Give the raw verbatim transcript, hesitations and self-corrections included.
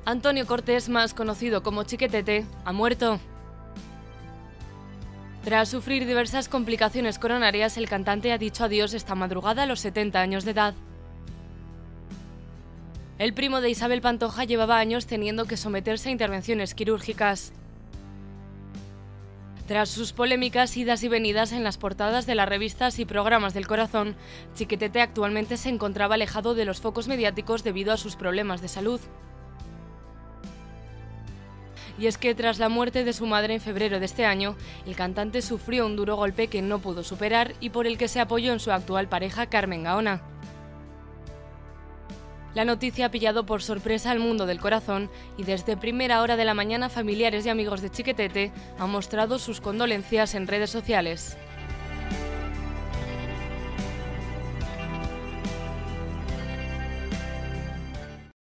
Antonio Cortés, más conocido como Chiquetete, ha muerto. Tras sufrir diversas complicaciones coronarias, el cantante ha dicho adiós esta madrugada a los setenta años de edad. El primo de Isabel Pantoja llevaba años teniendo que someterse a intervenciones quirúrgicas. Tras sus polémicas idas y venidas en las portadas de las revistas y programas del corazón, Chiquetete actualmente se encontraba alejado de los focos mediáticos debido a sus problemas de salud. Y es que tras la muerte de su madre en febrero de este año, el cantante sufrió un duro golpe que no pudo superar y por el que se apoyó en su actual pareja Carmen Gaona. La noticia ha pillado por sorpresa al mundo del corazón y desde primera hora de la mañana familiares y amigos de Chiquetete han mostrado sus condolencias en redes sociales.